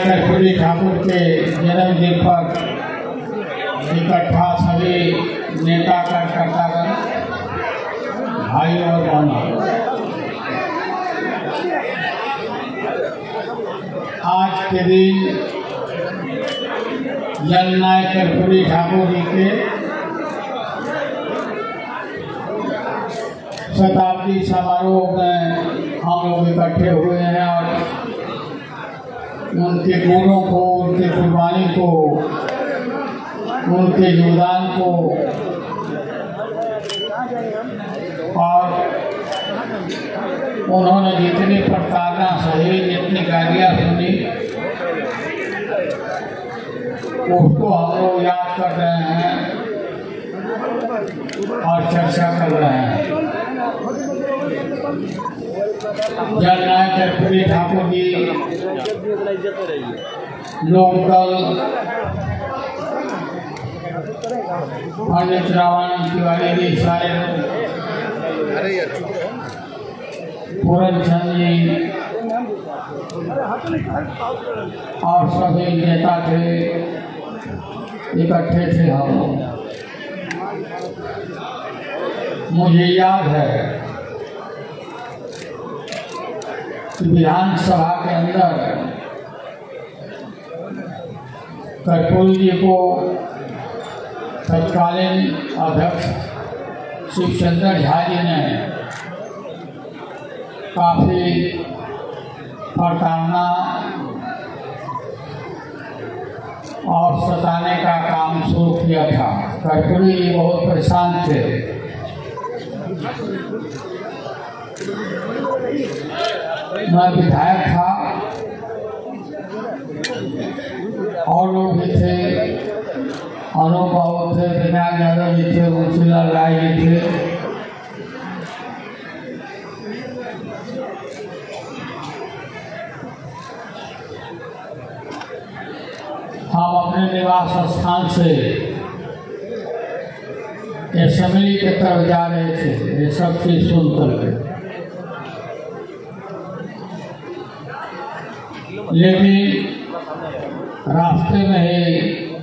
कर्पूरी ठाकुर के जन्मदिन पर इकट्ठा सभी नेता कार्यकर्तागण, भाई और बहनों, आज के दिन जननायक कर्पूरी ठाकुर जी के शताब्दी समारोह में हम लोग इकट्ठे हुए हैं और उनके गुणों को, उनके कुर्बानी को, उनके योगदान को और उन्होंने जितनी प्रताड़ना सही, जितनी गालियाँ सुनी, उसको हम लोग याद कर रहे हैं और चर्चा कर रहे हैं। जननायक कर्पूरी ठाकुर जी लोकदल, पंडित रामानंद तिवारी जी, सारे पूरन चंद जी और सभी नेता थे, इकट्ठे थे हम लोग। मुझे याद है विधानसभा के अंदर कर्पूरी जी को तत्कालीन अध्यक्ष शिवचंद्र झा जी ने काफ़ी प्रताड़ना और सताने का काम शुरू किया था। कर्पूरी जी बहुत परेशान थे। मैं विधायक था और लोग भी थे, अनुभव थे, विनायक यादव जी थे, मुंशीलाल राय जी थे। हम अपने निवास स्थान से असेंबली की तरफ जा रहे थे, ये सब चीज सुन करके, लेकिन रास्ते में ही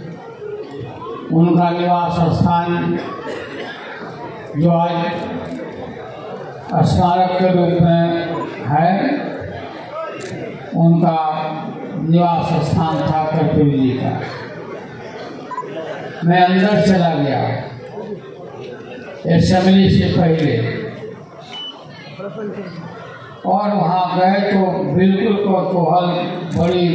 उनका निवास स्थान जो आज स्मारक के रूप में है, उनका निवास स्थान था कर्पूरी जी का। मैं अंदर चला गया असेंबली से पहले और वहाँ गए तो बिल्कुल कौतूहल, बड़ी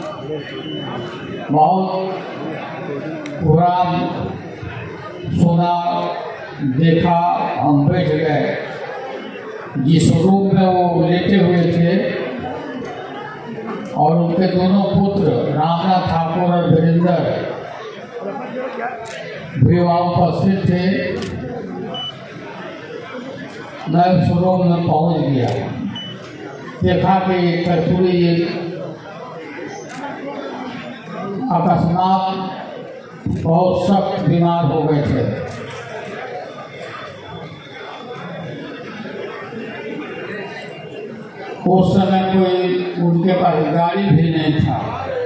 बहुत पूरा सुना, देखा, हम बैठ गए। जिस रूम में वो लेटे हुए थे और उनके दोनों पुत्र रामनाथ ठाकुर और वीरेंद्र भी वहाँ उपस्थित थे, मैं उस रूम में पहुँच गया। देखा कि कर्पूरी जी अकस्मात बहुत सख्त बीमार हो गए थे। उस समय कोई उनके पास गाड़ी भी नहीं था।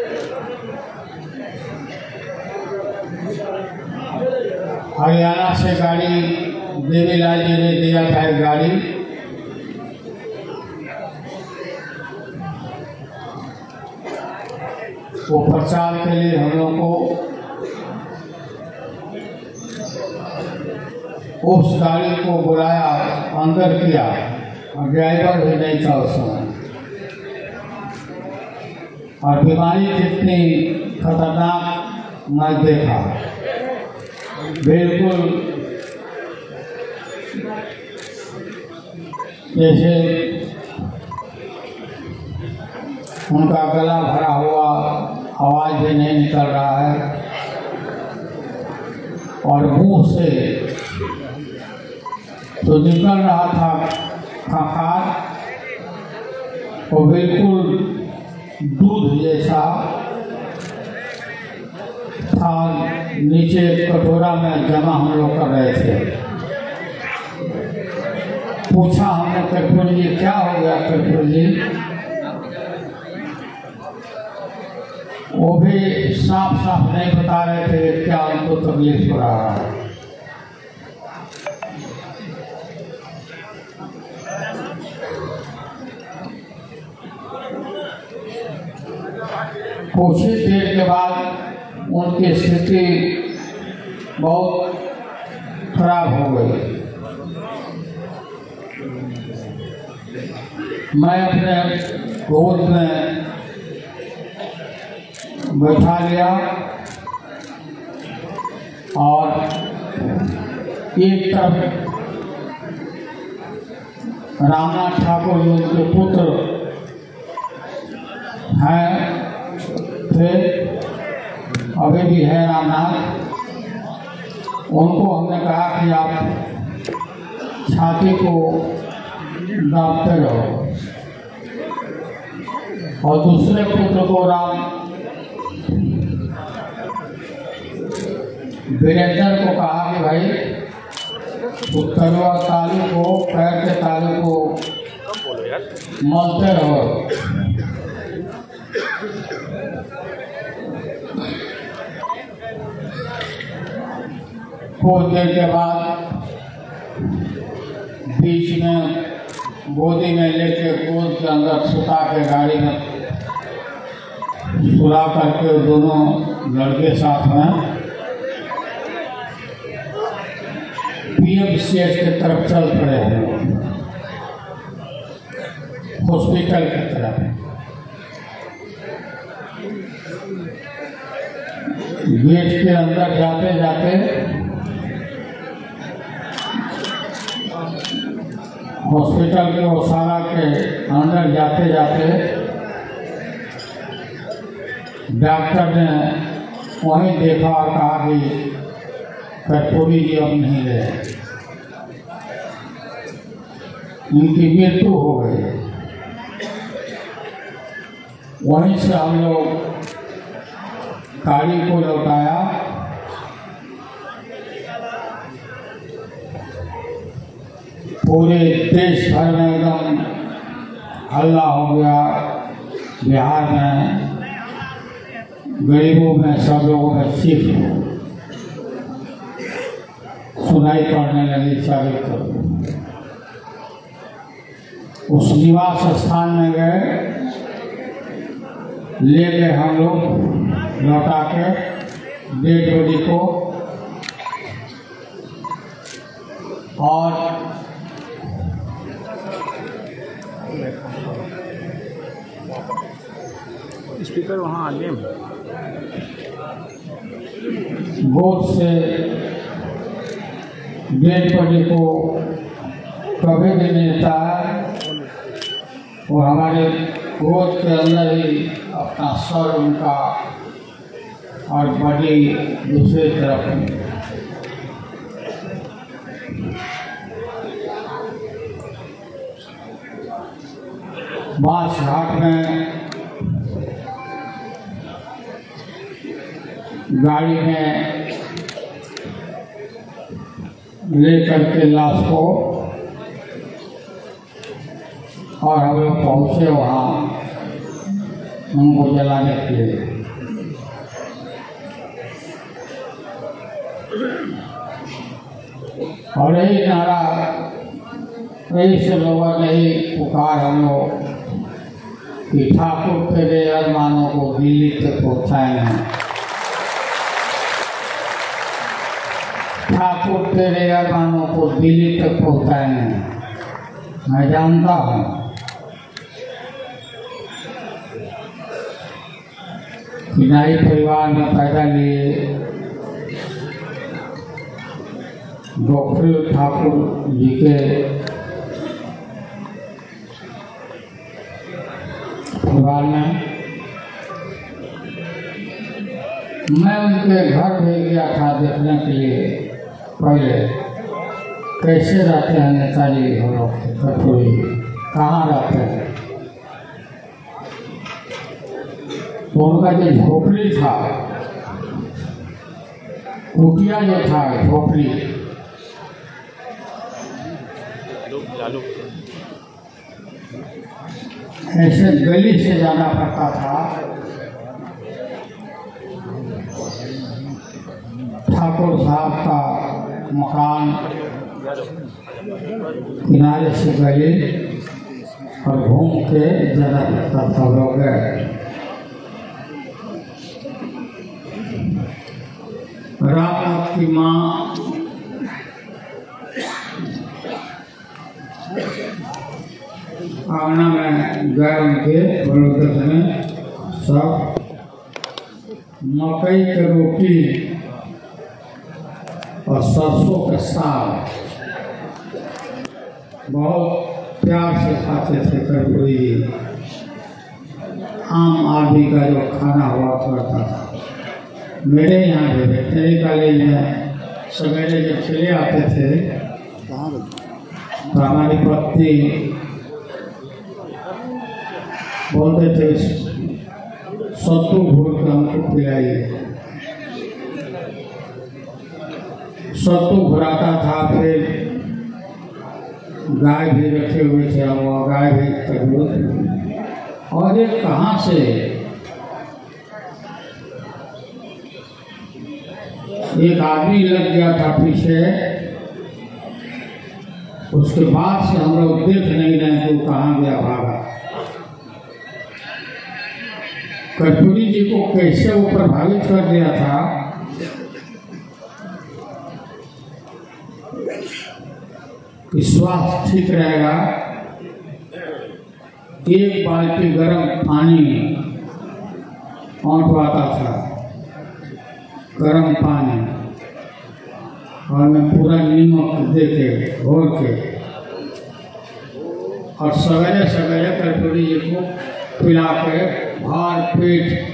हरियाणा से गाड़ी देवीलाल जी ने दिया था, एक गाड़ी। वो प्रचार के लिए हम लोग को उस गाड़ी को बुलाया, अंदर किया और ड्राइवर भी नहीं था उस समय। और बीमारी कितनी खतरनाक मैं देखा, बिल्कुल जैसे उनका गला भरा हुआ, आवाज़ भी नहीं निकल रहा है और मुंह से तो निकल रहा था खंखार, वो बिल्कुल दूध जैसा था, नीचे कटोरा में जमा हम लोग कर रहे थे। पूछा हमने, कर्पूरी जी क्या हो गया कर्पूरी जी? वो भी साफ साफ नहीं बता रहे थे क्या उनको तकलीफ हो रहा है। कुछ ही देर के बाद उनकी स्थिति बहुत खराब हो गई। मैं अपने गोद में बैठा लिया और एक तरफ रामनाथ ठाकुर जी उनके पुत्र हैं थे, अभी भी है रामनाथ। उनको हमने कहा कि आप छाती को दाबते रहो, और दूसरे पुत्र को वीरेंद्र को कहा कि भाई तलवा तालू को, पैर के तालू को मलते रहो। कुछ देर के बाद बीच में गोदी में लेके गोद के अंदर सुता के गाड़ी में सुला करके दोनों लड़के साथ में पीएमसीएच की तरफ चल पड़े हैं, हॉस्पिटल की तरफ। गेट के अंदर जाते जाते हॉस्पिटल के ओसारा के अंदर जाते जाते डॉक्टर ने वहीं देखा और कहा कि कर्पूरी जी अब नहीं रहे, उनकी मृत्यु हो गई। वहीं से हम लोग गाड़ी को लौटाया। पूरे देश भर में एकदम हल्ला हो गया, बिहार में गरीबों में सब लोगों में चीख सुनाई पड़ने लगी चारों तरफ। उस निवास स्थान में गए, ले गए हम लोग लौटा के डेड बॉडी को, और स्पीकर वहाँ आगे में गोद से डेड बॉडी को कभी भी नहीं लेता है। वो हमारे गोद के अंदर ही अपना सर उनका और बॉडी दूसरी तरफ। बांस घाट में गाड़ी में लेकर के लाश को, और हम लोग पहुँचे वहाँ उनको जलाने के लिए। और यही नारा, यही से लोगों ने ही पुकार हम लोग कि ठाकुर तेरे अरमानों को दिल्ली तक पहुँचाएंगे, ठाकुर तेरे अरमानों को दिल्ली तक पहुँचाएंगे। मैं जानता हूँ बिनाई परिवार में पैदा लिए डॉक्टर ठाकुर जी के परिवार में मैं उनके घर भी गया था देखने के लिए। पहले कैसे रहते हैं नेताजी हम लोग, कर्पूरी कहाँ रहते हैं। तो उनका जो झोपड़ी था, कुटिया जो था झोपड़ी, ऐसे गली से जाना पड़ता था ठाकुर साहब का मकान किनारे से गए और घूम के ज़्यादा सब लोग गए। रामनाथ की माँ आंगना में गए, उनके बड़ोदर में सब मकई की रोटी और सरसों का साग बहुत प्यार से खाते थे। कभी आम आदमी का जो खाना हुआ करता था, मेरे यहाँ भी वेटनरी कॉलेज में सवेरे जब चले आते थे तो हमारी पत्नी बोलते थे सत्तू घोल के हमको पिलाइए। सत्तू घुराता था, फिर गाय भी रखे हुए थे, वो गाय भी तक और ये कहाँ से एक आदमी लग गया था पीछे। उसके बाद से हम लोग देख नहीं रहे कि वो कहाँ गया, भागा। कर्पूरी जी को कैसे वो प्रभावित कर दिया था कि स्वास्थ्य ठीक रहेगा, एक बाल्टी गर्म पानी औंठवाता था, गर्म पानी, और मैं पूरा नमक दे के घोल के, और सवेरे सवेरे कर्पूरी जी को पिला के भार पेट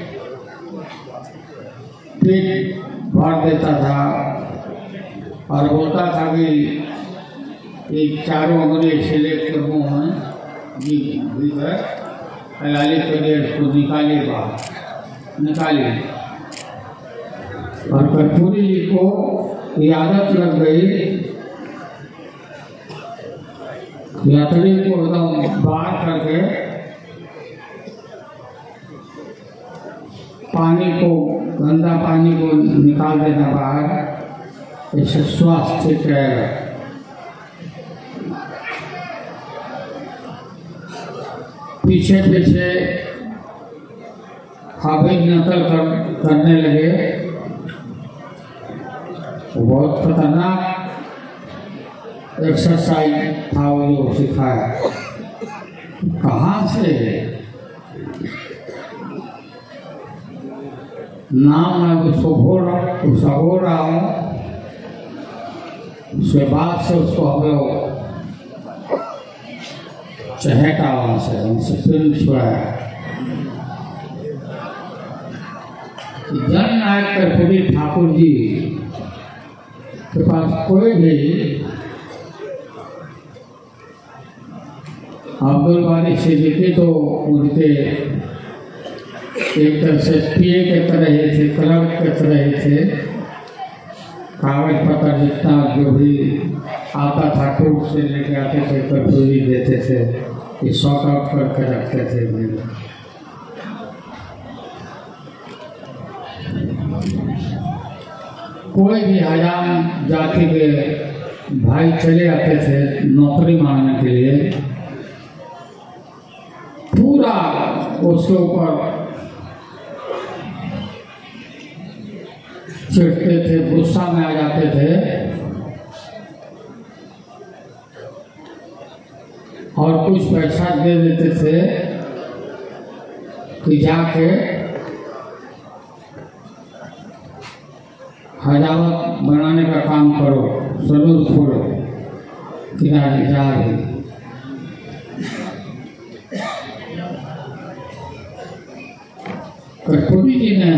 भर देता था और बोलता था कि एक चारों अंगुली से लेकर मुँह में भीतर हलाली करिए, उसको निकालिए बाहर, निकालिए। और कर्पूरी जी को ये आदत लग गई, यात्री को एकदम बाहर करके पानी को, गंदा पानी को निकाल देना बाहर, इससे स्वास्थ्य ठीक रहेगा। पीछे पीछे हावी नकल करने लगे, बहुत खतरनाक एक्सरसाइज था वो जो सिखाया। कहाँ से नाम मैं उसको बोल रहा हूँ, उसके बाद से उसको हम लोग चहेटा, वहाँ से उनसे फिल्म छुड़ाया। जननायक कर्पूरी ठाकुर जी के पास कोई भी अब्दुल वाली सिद्दीकी तो उनके एक तरह से पिए के तरह ही थे, क्लब के तरह ही थे। कागज पत्र जितना जो भी आता था टूट से लेके आते थे, कर्पूरी देते थे, ये शॉर्ट आउट करके रखते थे। कोई भी हजाम जाति के भाई चले आते थे नौकरी मांगने के लिए, पूरा उसके ऊपर चिढ़ते थे, गुस्सा में आ जाते थे और कुछ पैसा दे देते थे कि जाके हजामत बनाने का काम करो, सलून खोलो, किनारे जा रही। कर्पूरी जी ने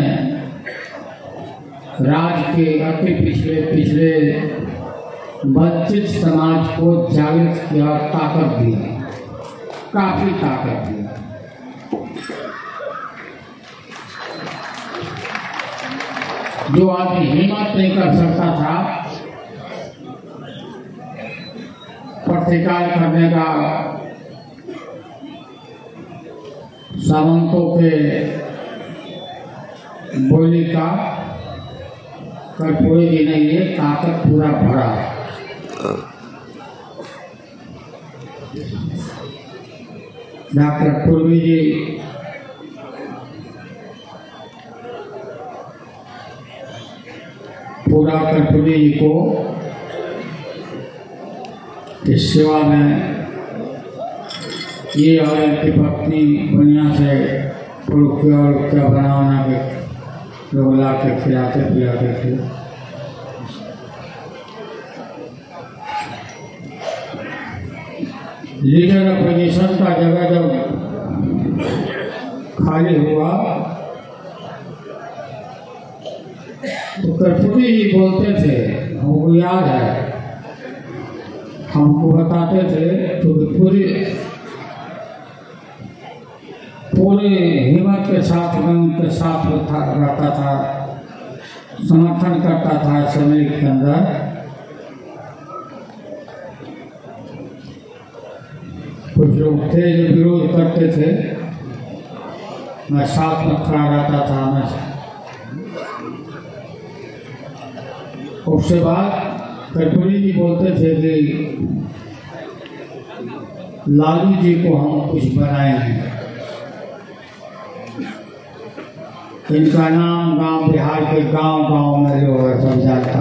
राज के अति पिछले वंचित समाज को जागृत किया, ताकत दिया, काफी ताकत दिया। जो आदमी हिम्मत नहीं कर सकता था प्रतिकार करने का सामंतों के बोली का, कर्पूरी जी ने ये ताकत पूरा भरा। डॉक्टर पूर्वी जी पूरा कर्पूरी जी को इस सेवा में ये और इनकी पत्नी बढ़िया से पुरुखिया और क्या बना के लोग ला के खिलाते पिलाते थे। लीडर अपोजिशन का जगह जब खाली हुआ तो कर्पूरी जी बोलते थे, हमको याद है, हमको बताते थे, तो पूरे हिम्मत के साथ में उनके साथ रहता था, समर्थन करता था असेंबली के अंदर। कुछ लोग थे जो विरोध करते थे, मैं साथ में खड़ा रहता था। मैं उसके बाद कर्पूरी जी बोलते थे कि लालू जी को हम कुछ बनाएंगे, इनका नाम गांव बिहार के गांव में जो है सब जानता,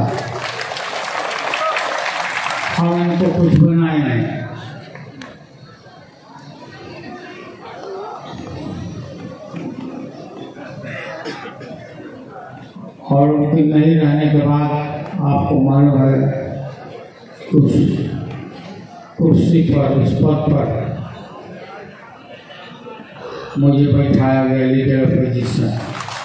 हम इनको कुछ बनाएंगे। और उनके नहीं रहने के बाद आपको मालूम है कुछ कुर्सी पर, उस पद पर मुझे बैठाया गया लीडर अपोजिशन।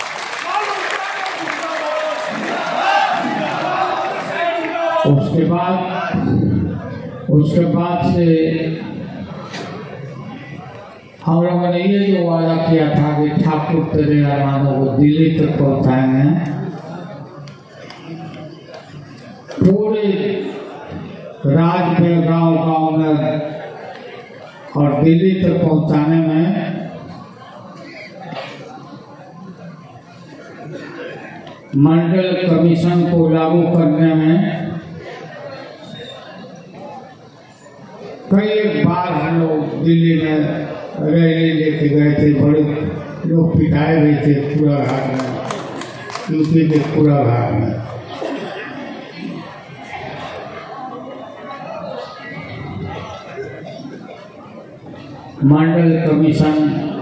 उसके बाद से हम लोगों ने ये जो वादा किया था कि ठाकुर तेरे अरमानों को दिल्ली तक पहुंचाएंगे, पूरे राज्य में गांव में और दिल्ली तक पहुंचाने में मंडल कमीशन को लागू करने में कई बार हम लोग दिल्ली में रैली लेके गए थे, बड़े लोग पिटाए हुए थे पूरा घाट में, यूपी के पूरा घाट में। मंडल कमीशन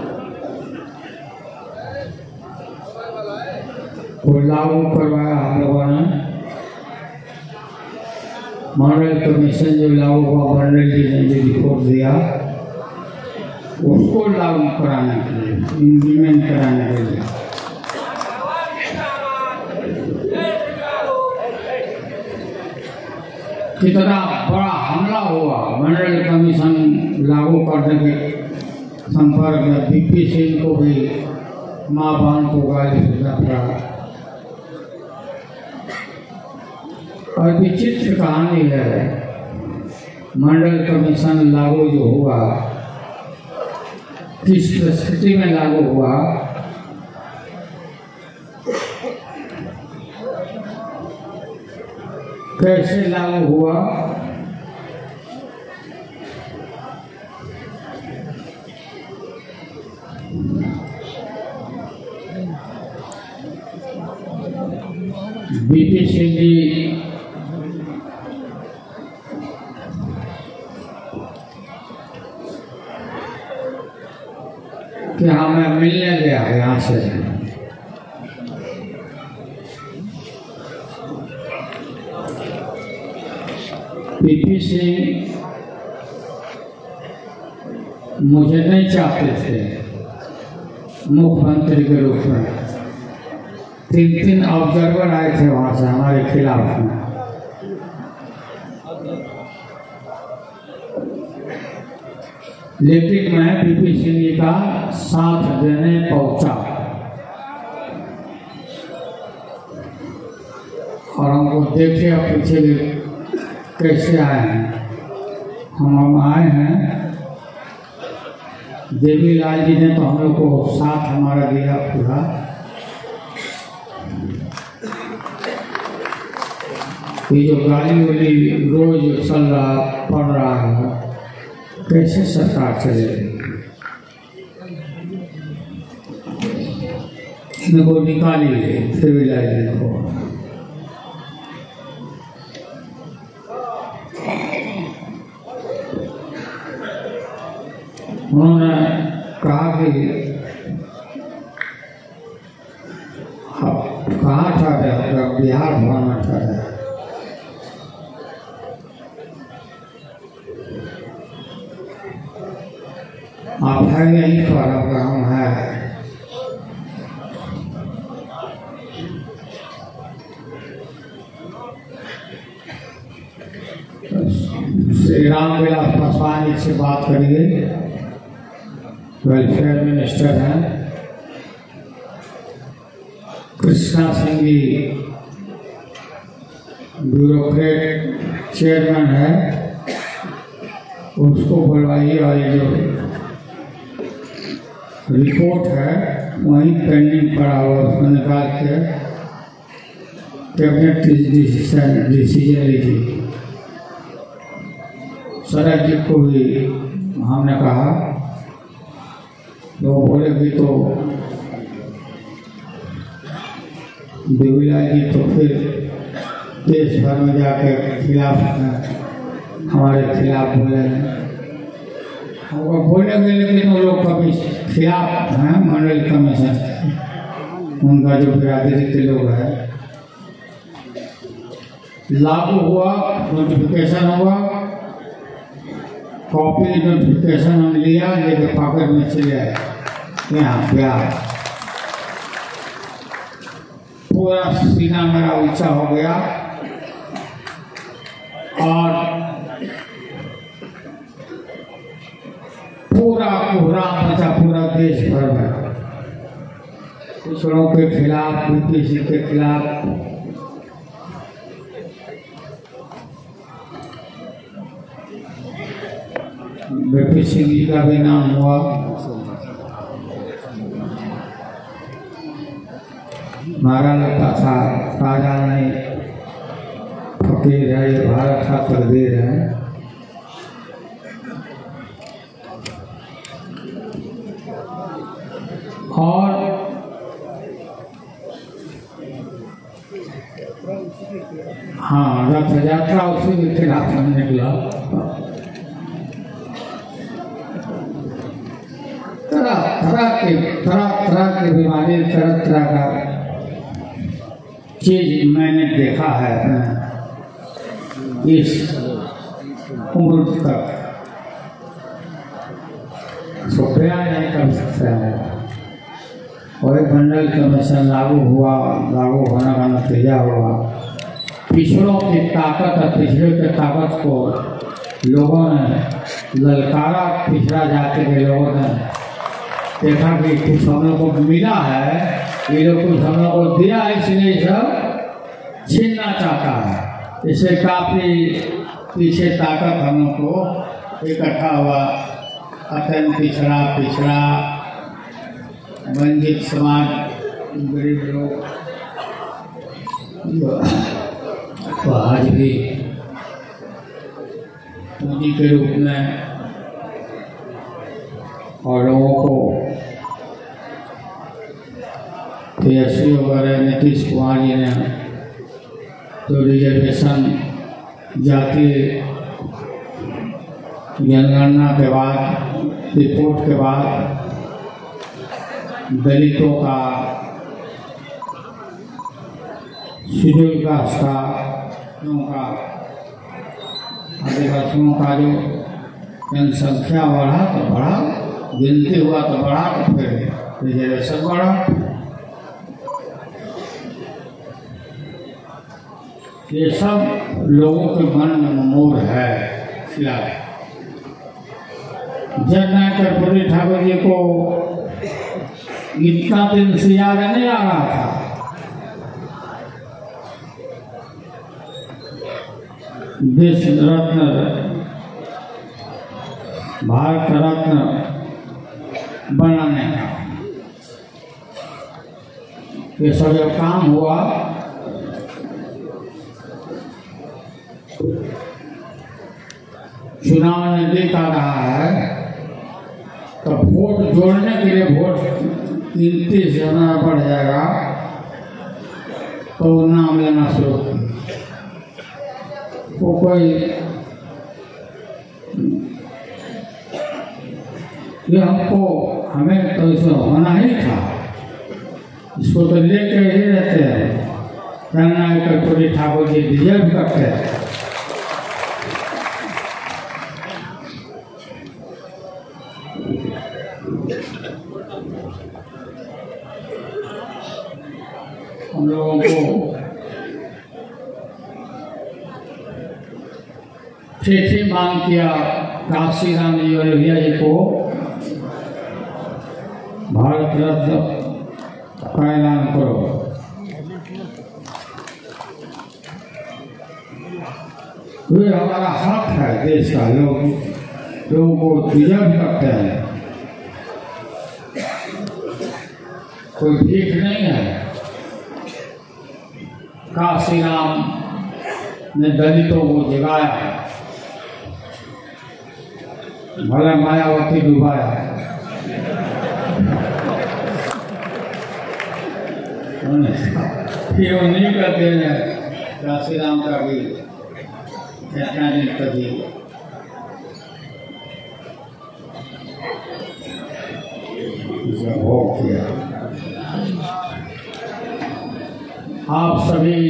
को लागू करवाया हम लोगों ने। मंडल कमीशन जो लागू हुआ, मंडल जी ने जो रिपोर्ट दिया उसको लागू कराने के लिए, इम्प्लीमेंट कराने के लिए कितना बड़ा हमला हुआ। मंडल कमीशन लागू करने के संपर्क में बीपी सिंह को भी माँ बहन को गाली सुनना पड़ा। और विचित्र कहानी है, मंडल कमीशन लागू जो हुआ, किस परिस्थिति में लागू हुआ, कैसे लागू हुआ, बीपी सिंह जी कि हमें मिलने गया यहाँ से, बीपी सिंह मुझे नहीं चाहते थे मुख्यमंत्री के रूप में। 3 ऑब्जर्वर आए थे वहां से हमारे खिलाफ में। लेकिन मैं बीपी सिंह जी का साथ देने पहुंचा और हमको देखे और पूछे कैसे आए हैं। हम आए हैं, देवीलाल जी ने तो हम लोग को साथ हमारा दिया पूरा। ये जो गाली वाली रोज चल रहा पड़ रहा है, कैसे सरकार चलेगी? इनको निकालिए सिविल लाइन को। उन्होंने कहा कि कहाँ था, बिहार भवन में था। आप है यहीं पर, अब हम है। श्री राम विलास पासवान जी से बात करिए, वेलफेयर मिनिस्टर हैं। कृष्णा सिंह जी ब्यूरोक्रेट चेयरमैन है, उसको बुलवाइए और ये जो रिपोर्ट है वहीं पेंडिंग पड़ा हुआ उसको निकाल के कैबिनेट डिसीजन लीजिए। शरद जी को भी हमने कहा, तो बोलेगी तो देवीलाल जी तो फिर देश भर में जाके खिलाफ हमारे खिलाफ बोलेंगे। वो बोलेंगे लेकिन वो लोग कभी खिलाफ हैं मंडल कमीशन, उनका जो बिरादरी के लोग हैं। लागू हुआ, नोटिफिकेशन हुआ, कॉपी नोटिफिकेशन हम लिया, लेके पॉकेट में चले आए यहाँ बिहार। पूरा सीना मेरा ऊंचा हो गया और पूरा कोहराम मचा पूरा देश भर में, पिछड़ों के खिलाफ, बीपीसी के खिलाफ। बीपी सिंह जी का भी नाम हुआ। मारा लगता था राजा नहीं, फकीर है, ये भारत का तकदीर है। और हाँ, रथ यात्रा उसी के खिलाफ निकला। तरह की बीमारी, तरह तरह का चीज मैंने देखा है इस उम्र तक, सो बयान नहीं कर सकता है। और मंडल कमीशन लागू हुआ, लागू होने का नतीजा हुआ पिछड़ों की ताकत और पिछड़े की ताकत को लोगों ने ललकारा। पिछड़ा जाति के लोगों ने देखा कि कुछ हम लोग को मिला है, ये लोग कुछ हम लोग को दिया है, इसलिए सब छीनना चाहता है। इससे काफ़ी पीछे ताकत हम लोग को इकट्ठा हुआ। अत्यंत पिछड़ा वंचित समाज, गरीब लोग तो आज भी पूंजी के रूप में और लोगों को तेजस्वी वगैरह नीतीश कुमार जी ने जो रिजर्वेशन जातीय जनगणना के बाद, रिपोर्ट के बाद दलितों का, शेड्यूल कास्ट का, आदिवासियों का जो जनसंख्या बढ़ा तो बढ़ा, गिनती हुआ तो बढ़ा, तो फिर रिजर्वेशन बढ़ा। ये सब लोगों के मन में मोर है खिलाफ। जननायक कर्पूरी ठाकुर जी को इतना दिन से याद नहीं आ रहा था। देश रत्न, भारत रत्न बनाने का ये सब जब काम हुआ चुनाव नजदीक आ रहा है तो वोट जोड़ने के लिए वोट गिनती ज़्यादा बढ़ जाएगा तो नाम लेना शुरू वो कोई ये हमें तो इसे होना ही था, इसको तो लेके ही रहते हैं। जननायक कर्पूरी ठाकुर जी डिजर्व करते हैं। हम लोगों को चिट्ठी मांग किया काशी राम जी और लोहिया जी को भारत रत्न का ऐलान करो। ये हमारा हक है, देश का लोगों को डिजर्व करते हैं, कोई भीख नहीं है। काशी राम ने दलितों को जगाया, भला मायावती डुबाया। ये नहीं करते हैं काशी राम का भी कभी हो किया। आप सभी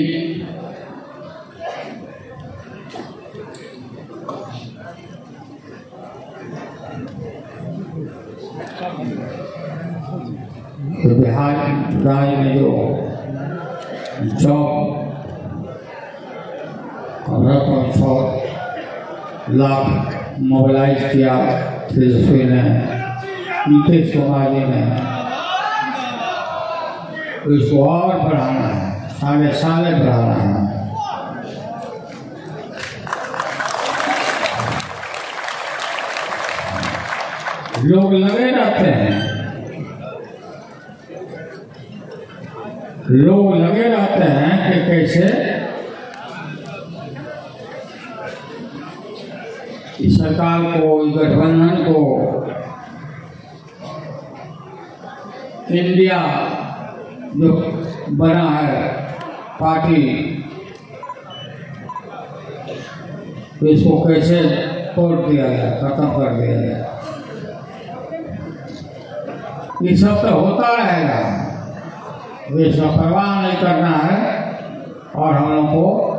बिहार राज्य में जो जॉब 15.6 लाख मोबिलाइज किया तेजस्वी ने, नीतीश कुमार जी ने, इसको और बढ़ाना है, साले साले बढ़ाना है। लोग लगे रहते हैं, लोग लगे रहते हैं कि कैसे इस सरकार को, गठबंधन को, इंडिया जो बना है पार्टी, इसको कैसे तोड़ दिया जाए, खत्म कर दिया जाए। ये सब तो होता रहेगा, इसका परवाह नहीं करना है। और हम लोग को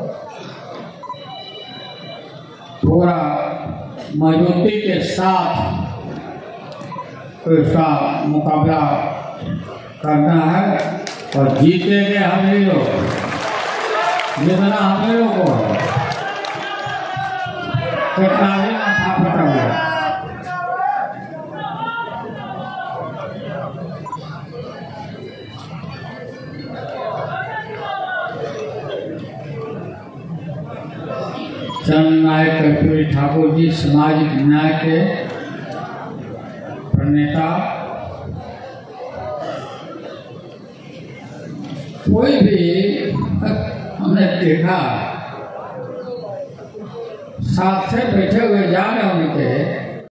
पूरा मजबूती के साथ इसका मुकाबला करना है और जीतेंगे हम ही लोग, जितना हम ही लोग को है, कितना भी माथा फटा हुआ। जननायक कर्पूरी ठाकुर जी सामाजिक न्याय के प्रणेता। कोई भी हमने देखा साथ से बैठे हुए जा रहे उनके